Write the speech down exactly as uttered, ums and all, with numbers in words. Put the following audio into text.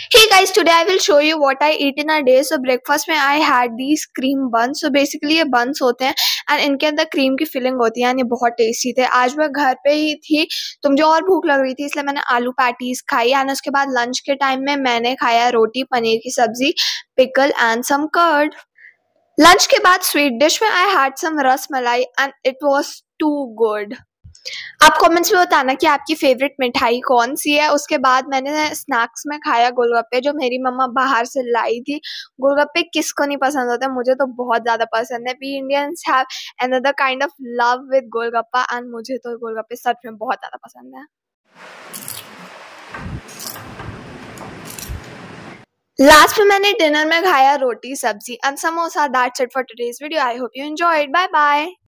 Hey guys, today I will show you what I eat in a day. So breakfast में I had these cream buns. So basically ये buns होते हैं and इनके अंदर cream की filling होती है and ये बहुत tasty थे. आज मैं घर पे ही थी तो मुझे और भूख लग रही थी इसलिए मैंने आलू पैटीज खाई and उसके बाद लंच के टाइम में मैंने खाया रोटी, पनीर की सब्जी, pickle and some curd. Lunch के बाद स्वीट डिश में I had some रस मलाई and it was too good. आप कमेंट्स में बताना कि आपकी फेवरेट मिठाई कौन सी है। उसके बाद मैंने स्नैक्स में खाया गोलगप्पे जो मेरी मम्मा बाहर से लाई थी। गोलगप्पे किसको नहीं पसंद होते, मुझे तो बहुत ज़्यादा पसंद है। We Indians have another kind of love with golgappa and मुझे तो गोलगप्पे सच में बहुत ज़्यादा पसंद है। लास्ट में मैंने डिनर में खाया रोटी सब्जी and samosa. That's it for today's video. I hope you enjoyed. Bye bye.